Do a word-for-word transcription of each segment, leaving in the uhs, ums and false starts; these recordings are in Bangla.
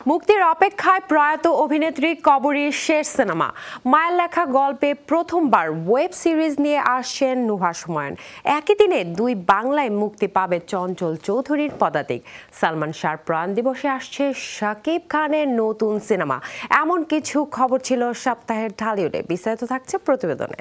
মুক্তির অপেক্ষায় প্রয়াত অভিনেত্রী কবরীর শেষ সিনেমা মায়ের লেখা গল্পে প্রথমবার ওয়েব সিরিজ নিয়ে আসছেন নুহা সুময়ন। একই দিনে দুই বাংলায় মুক্তি পাবে চঞ্চল চৌধুরীর পদাতিক। সালমান শাহর প্রয়াণ দিবসে আসছে শাকিব খানের নতুন সিনেমা। এমন কিছু খবর ছিল সপ্তাহের ঢালিউডে। বিস্তারিত থাকছে প্রতিবেদনে।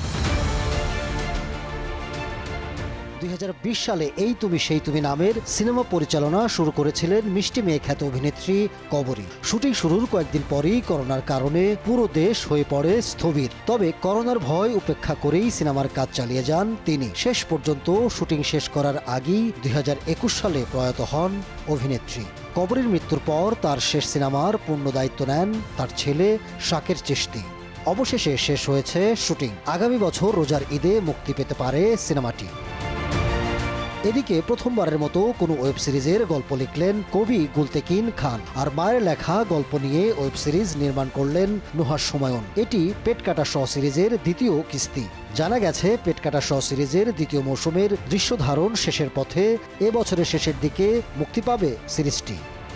দুই হাজার বিশ সালে এই তুমি সেই তুমি নামের সিনেমা পরিচালনা শুরু করেছিলেন মিষ্টি মেয়ে খ্যাত অভিনেত্রী কবরী। শুটিং শুরুর কয়েকদিন পরই করোনার কারণে পুরো দেশ হয়ে পড়ে স্থবির। তবে করোনার ভয় উপেক্ষা করেই সিনেমার কাজ চালিয়ে যান তিনি। শেষ পর্যন্ত শুটিং শেষ করার আগেই দুই হাজার একুশ সালে প্রয়াত হন অভিনেত্রী। কবরীর মৃত্যুর পর তার শেষ সিনেমার পূর্ণ দায়িত্ব নেন তার ছেলে শাকের চিশতি। অবশেষে শেষ হয়েছে শুটিং। আগামী বছর রোজার ঈদে মুক্তি পেতে পারে সিনেমাটি। এদিকে প্রথমবারের মতো কোনো ওয়েব সিরিজের গল্প লিখলেন কবি গুলতেকিন খান। আর মায়ের লেখা গল্প নিয়ে ওয়েব সিরিজ নির্মাণ করলেন নুহা সুময়ন। এটি পেটকাটা শ সিরিজের দ্বিতীয় কিস্তি। জানা গেছে পেটকাটা শ সিরিজের দ্বিতীয় মৌসুমের দৃশ্য ধারণ শেষের পথে। এ বছরের শেষের দিকে মুক্তি পাবে সিরিজটি।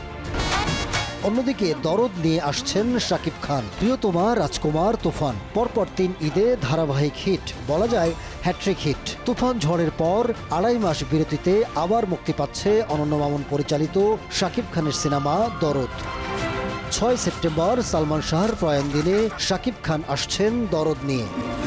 অন্যদিকে দরদ নিয়ে আসছেন শাকিব খান। প্রিয়তমা, রাজকুমার, তুফান পরপর তিন ঈদে ধারাবাহিক হিট, বলা যায় হ্যাট্রিক হিট। তুফান ঝড়ের পর আড়াই মাস বিরতিতে আবার মুক্তি পাচ্ছে অনন্য মামুন পরিচালিত শাকিব খানের সিনেমা দরদ। ছয় সেপ্টেম্বর সালমান শাহর প্রয়াণ দিনে শাকিব খান আসছেন দরদ নিয়ে।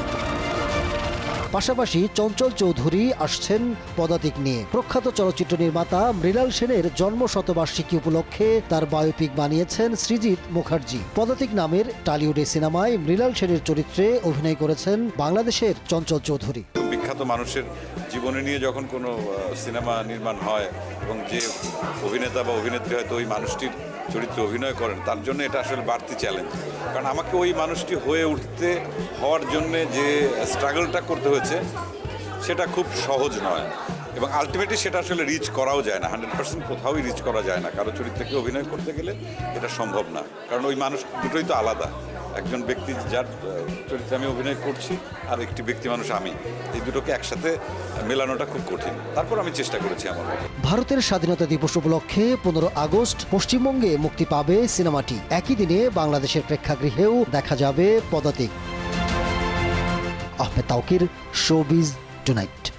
পাশাপাশি চঞ্চল চৌধুরী আসছেন পদাতিক নিয়ে। প্রখ্যাত চলচ্চিত্র নির্মাতা মৃণাল সেনের জন্ম শতবার্ষিকী উপলক্ষে তার বায়োপিক বানিয়েছেন সৃজিত মুখার্জি। পদাতিক নামের টলিউডে সিনেমায় মৃণাল সেনের চরিত্রে অভিনয় করেছেন বাংলাদেশের চঞ্চল চৌধুরী। বিখ্যাত মানুষের জীবনে নিয়ে যখন কোনো সিনেমা নির্মাণ হয় এবং যে অভিনেতা বা অভিনেত্রী হয়তো ওই মানুষটির চরিত্রে অভিনয় করেন, তার জন্য এটা আসলে বাড়তি চ্যালেঞ্জ। কারণ আমাকে ওই মানুষটি হয়ে উঠতে হওয়ার জন্যে যে স্ট্রাগলটা করতে হয়েছে সেটা খুব সহজ নয়, এবং আলটিমেটলি সেটা আসলে রিচ করাও যায় না। হান্ড্রেড পার্সেন্ট কোথাওই রিচ করা যায় না। কারো চরিত্রকে অভিনয় করতে গেলে এটা সম্ভব না, কারণ ওই মানুষ দুটোই তো আলাদা। একজন ব্যক্তি যার চরিত্রে আমি অভিনয় করছি আর একটি ব্যক্তি মানুষ আমি, এই দুটোকে একসাথে মেলানোটা খুব কঠিন। তারপর আমি চেষ্টা করেছি আমার মতো। ভারতের স্বাধীনতা দিবস উপলক্ষে পনেরো আগস্ট পশ্চিমবঙ্গে মুক্তি পাবে সিনেমাটি। একই দিনে বাংলাদেশের প্রেক্ষাগৃহেও দেখা যাবে পদাতিক। Ahmed Tawkir, showbiz tonight.